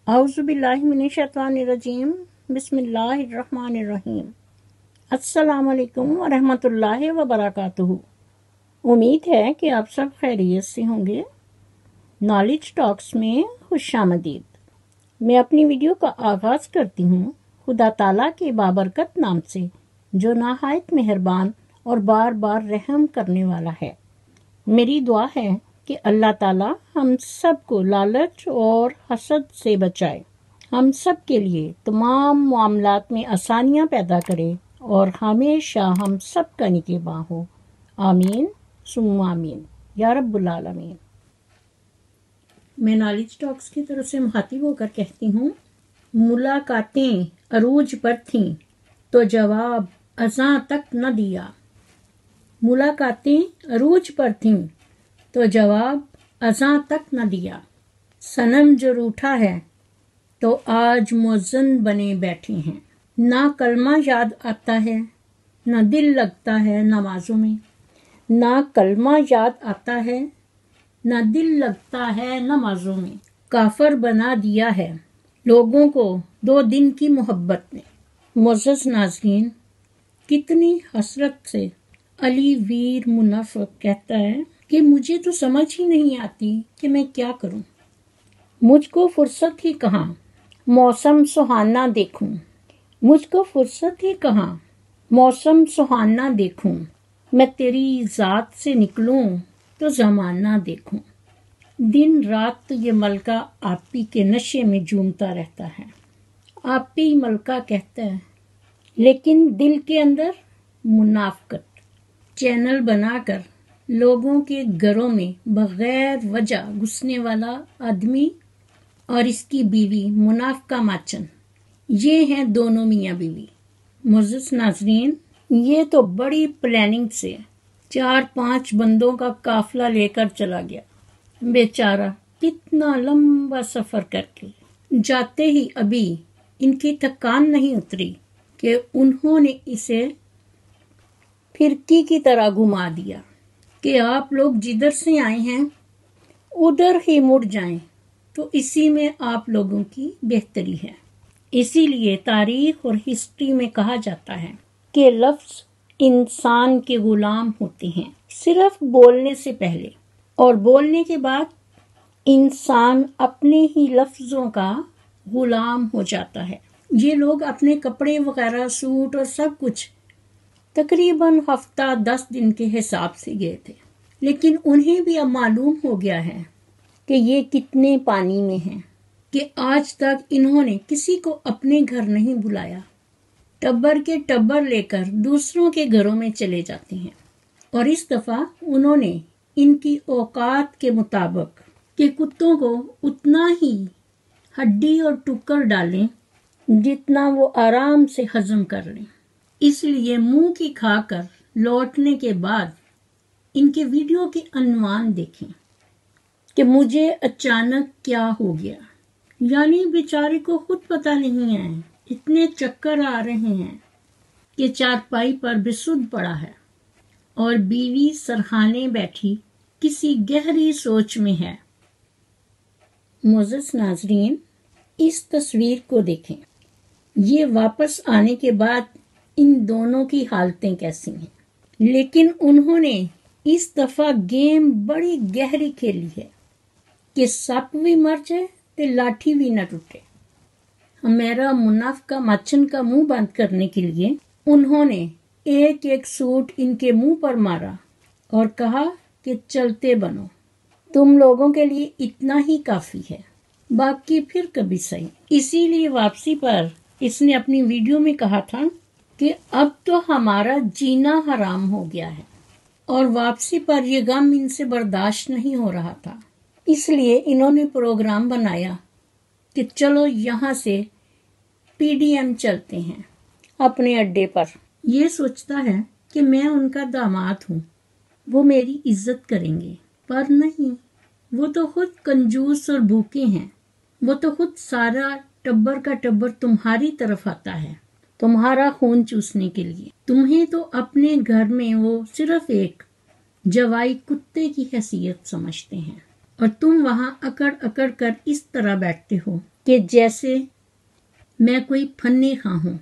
اعوذ باللہ من الشیطان الرجیم بسم اللہ الرحمن الرحیم السلام علیکم ورحمۃ اللہ وبرکاتہ۔ امید ہے کہ آپ سب خیریت سے ہوں گے۔ نالج ٹاکس میں خوش آمدید۔ میں اپنی ویڈیو کا آغاز کرتی ہوں خدا تعالیٰ کے بابرکت نام سے جو نہایت مہربان اور بار بار رحم کرنے والا ہے۔ میری دعا ہے کہ اللہ تعالیٰ ہم سب کو لالچ اور حسد سے بچائے، ہم سب کے لیے تمام معاملات میں آسانیاں پیدا کرے اور ہمیشہ ہم سب کا نگہباں ہو۔ آمین ثم آمین یا رب العالمین۔ میں نالج ٹاکس کی طرف سے مخاطب ہو کر کہتی ہوں، ملاقاتیں عروج پر تھیں تو جواب ازاں تک نہ دیا۔ ملاقاتیں عروج پر تھیں تو جواب ازاں تک نہ دیا۔ صنم جو روٹھا ہے تو آج مؤذن بنے بیٹھے ہیں۔ نہ کلمہ یاد آتا ہے نہ دل لگتا ہے نمازوں میں۔ نہ کلمہ یاد آتا ہے نہ دل لگتا ہے نمازوں میں۔ کافر بنا دیا ہے لوگوں کو 2 دن کی محبت نے۔ معزز ناظرین، کتنی حسرت سے علی ویر منافق کہتا ہے کہ مجھے تو سمجھ ہی نہیں آتی کہ میں کیا کروں۔ مجھ کو فرصت ہی کہاں موسم سہانا دیکھوں۔ مجھ کو فرصت ہی کہاں موسم سہانا دیکھوں۔ میں تیری ذات سے نکلوں تو زمانہ دیکھوں۔ دن رات تو یہ ملکہ آپی کے نشے میں جھومتا رہتا ہے۔ آپی ملکہ کہتا ہے، لیکن دل کے اندر منافقت۔ چینل بنا کر لوگوں کے گھروں میں بغیر وجہ گھسنے والا آدمی اور اس کی بیوی منافقہ ماچن، یہ ہیں دونوں میاں بیوی۔ معزز ناظرین، یہ تو بڑی پلاننگ سے 4-5 بندوں کا قافلہ لے کر چلا گیا۔ بیچارہ کتنا لمبا سفر کر کے جاتے ہی ابھی ان کی تھکان نہیں اتری کہ انہوں نے اسے پھرکی کی طرح گھما دیا کہ آپ لوگ جدھر سے آئے ہیں ادھر ہی مڑ جائیں تو اسی میں آپ لوگوں کی بہتری ہے۔ اسی لیے تاریخ اور ہسٹری میں کہا جاتا ہے کہ لفظ انسان کے غلام ہوتے ہیں صرف بولنے سے پہلے، اور بولنے کے بعد انسان اپنے ہی لفظوں کا غلام ہو جاتا ہے۔ یہ لوگ اپنے کپڑے وغیرہ سوٹ اور سب کچھ تقریباً ہفتہ 10 دن کے حساب سے گئے تھے، لیکن انہیں بھی اب معلوم ہو گیا ہے کہ یہ کتنے پانی میں ہیں کہ آج تک انہوں نے کسی کو اپنے گھر نہیں بلایا۔ ٹبر کے ٹبر لے کر دوسروں کے گھروں میں چلے جاتے ہیں، اور اس دفعہ انہوں نے ان کی اوقات کے مطابق کہ کتوں کو اتنا ہی ہڈی اور ٹکر ڈالیں جتنا وہ آرام سے ہضم کر لیں۔ اس لیے منہ کی کھا کر لوٹنے کے بعد ان کے ویڈیو کے عنوان دیکھیں کہ مجھے اچانک کیا ہو گیا۔ یعنی بیچارے کو خود پتہ نہیں ہے، اتنے چکر آ رہے ہیں کہ چارپائی پر بے سدھ پڑا ہے اور بیوی سرہانے بیٹھی کسی گہری سوچ میں ہے۔ معزز ناظرین، اس تصویر کو دیکھیں۔ یہ واپس آنے کے بعد ان دونوں کی حالتیں کیسی ہیں، لیکن انہوں نے اس دفعہ گیم بڑی گہری کھیلی ہے کہ سپ بھی مر جائے تو لاٹھی بھی نہ ٹوٹے۔ میرا منافقہ ماچن کا منہ بند کرنے کے لیے انہوں نے ایک سوٹ ان کے منہ پر مارا اور کہا کہ چلتے بنو، تم لوگوں کے لیے اتنا ہی کافی ہے، باقی پھر کبھی صحیح۔ اسی لیے واپسی پر اس نے اپنی ویڈیو میں کہا تھا کہ اب تو ہمارا جینا حرام ہو گیا ہے، اور واپسی پر یہ غم ان سے برداشت نہیں ہو رہا تھا۔ اس لیے انہوں نے پروگرام بنایا کہ چلو یہاں سے PDM چلتے ہیں اپنے اڈے پر۔ یہ سوچتا ہے کہ میں ان کا داماد ہوں، وہ میری عزت کریں گے، پر نہیں، وہ تو خود کنجوس اور بھوکے ہیں۔ وہ تو خود سارا ٹبر کا ٹبر تمہاری طرف آتا ہے تمہارا خون چوسنے کے لیے۔ تمہیں تو اپنے گھر میں وہ صرف ایک جوائی کتے کی حیثیت سمجھتے ہیں۔ اور تم وہاں اکڑ اکڑ کر اس طرح بیٹھتے ہو کہ جیسے میں کوئی فنے خواہ ہوں۔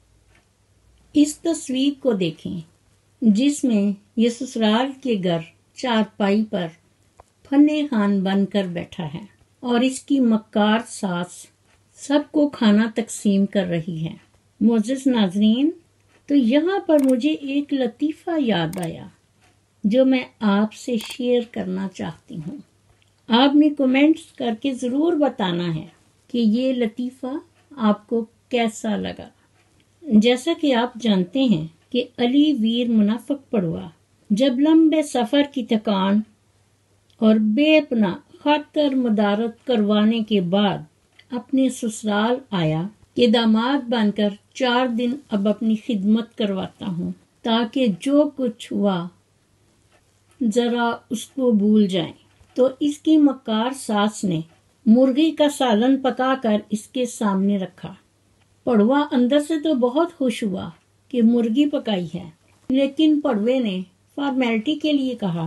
اس تصویر کو دیکھیں جس میں یہ سسرال کے گھر چارپائی پر فنے خان بن کر بیٹھا ہے اور اس کی مکار ساس سب کو کھانا تقسیم کر رہی ہے۔ معزز ناظرین، تو یہاں پر مجھے ایک لطیفہ یاد آیا جو میں آپ سے شیئر کرنا چاہتی ہوں۔ آپ نے کمنٹس کر کے ضرور بتانا ہے کہ یہ لطیفہ آپ کو کیسا لگا۔ جیسا کہ آپ جانتے ہیں کہ علی ویر منافق پڑوا جب لمبے سفر کی تھکان اور بے پناہ خاطر مدارت کروانے کے بعد اپنے سسرال آیا کہ داماد بن کر 4 دن اب اپنی خدمت کرواتا ہوں تاکہ جو کچھ ہوا ذرا اس کو بھول جائیں۔ تو اس کی مکار ساس نے مرغی کا سالن پکا کر اس کے سامنے رکھا۔ پڑوا اندر سے تو بہت خوش ہوا کہ مرغی پکائی ہے، لیکن پڑوے نے فارمیلٹی کے لیے کہا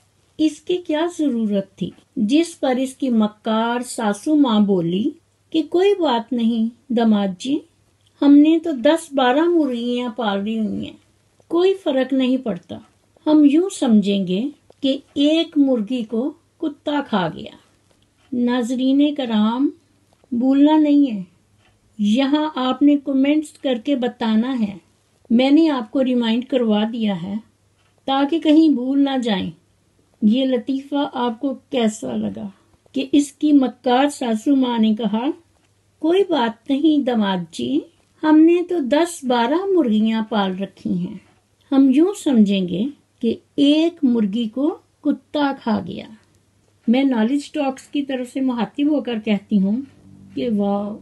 اس کی کیا ضرورت تھی، جس پر اس کی مکار ساسو ماں بولی کہ کوئی بات نہیں داماد جی، ہم نے تو 10-12 مرغیاں پالی ہوئی ہیں، کوئی فرق نہیں پڑتا، ہم یوں سمجھیں گے کہ ایک مرغی کو کتا کھا گیا۔ ناظرین کرام، بھولنا نہیں ہے، یہاں آپ نے کمنٹس کر کے بتانا ہے۔ میں نے آپ کو ریمائنڈ کروا دیا ہے تاکہ کہیں بھول نہ جائیں۔ یہ لطیفہ آپ کو کیسا لگا کہ اس کی مکار ساسو ماں نے کہا کوئی بات نہیں داماد جی، ہم نے تو 10-12 مرغیاں پال رکھی ہیں، ہم یوں سمجھیں گے کہ ایک مرغی کو کتا کھا گیا۔ میں نالج ٹاکس کی طرف سے مخاطب ہو کر کہتی ہوں کہ واہ،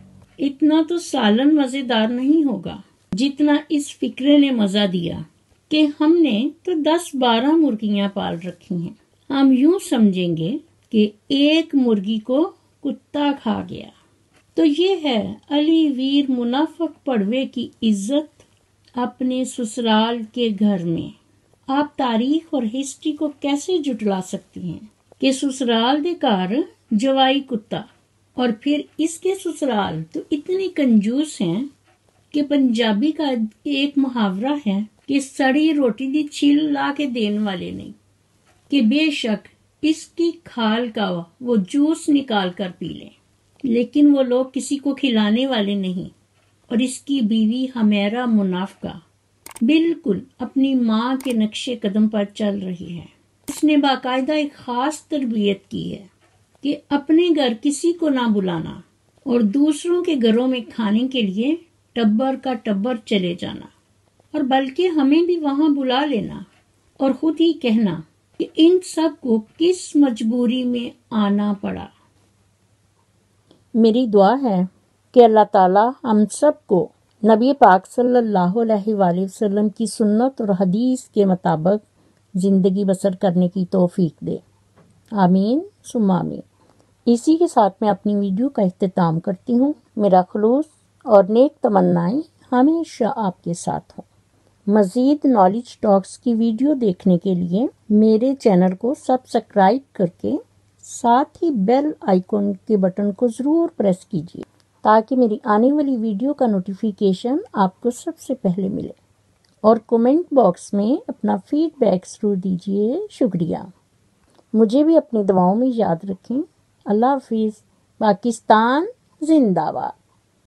اتنا تو سالن مزیدار نہیں ہوگا جتنا اس فکرے نے مزہ دیا کہ ہم نے تو 10-12 مرغیاں پال رکھی ہیں، ہم یوں سمجھیں گے کہ ایک مرغی کو کتا کھا گیا۔ تو یہ ہے علی ویر منافق پڑوے کی عزت اپنے سسرال کے گھر میں۔ آپ تاریخ اور ہسٹری کو کیسے جھٹلا سکتی ہیں کہ سسرال دے گھر جوائی کتا، اور پھر اس کے سسرال تو اتنے کنجوس ہیں کہ پنجابی کا ایک محاورہ ہے کہ سڑی روٹی دی چھل لا کے دین والے نہیں، کہ بے شک اس کی کھال کا وہ جوس نکال کر پی لیں، لیکن وہ لوگ کسی کو کھلانے والے نہیں۔ اور اس کی بیوی حمیرہ منافقہ بالکل اپنی ماں کے نقش قدم پر چل رہی ہے۔ اس نے باقاعدہ ایک خاص تربیت کی ہے کہ اپنے گھر کسی کو نہ بلانا اور دوسروں کے گھروں میں کھانے کے لیے ٹبر کا ٹبر چلے جانا، اور بلکہ ہمیں بھی وہاں بلا لینا اور خود ہی کہنا کہ ان سب کو کس مجبوری میں آنا پڑا۔ میری دعا ہے کہ اللہ تعالی ہم سب کو نبی پاک صلی اللہ علیہ وآلہ وسلم کی سنت اور حدیث کے مطابق زندگی بسر کرنے کی توفیق دے، آمین ثم آمین۔ اسی کے ساتھ میں اپنی ویڈیو کا اختتام کرتی ہوں۔ میرا خلوص اور نیک تمنائیں ہمیشہ آپ کے ساتھ ہوں۔ مزید نالج ٹاکس کی ویڈیو دیکھنے کے لیے میرے چینل کو سبسکرائب کر کے ساتھ ہی بیل آئیکن کے بٹن کو ضرور پریس کیجیے تاکہ میری آنے والی ویڈیو کا نوٹیفیکیشن آپ کو سب سے پہلے ملے، اور کومنٹ باکس میں اپنا فیڈ بیک ضرور دیجیے۔ شکریہ۔ مجھے بھی اپنی دعاؤں میں یاد رکھیں۔ اللہ حافظ۔ پاکستان زندہ باد۔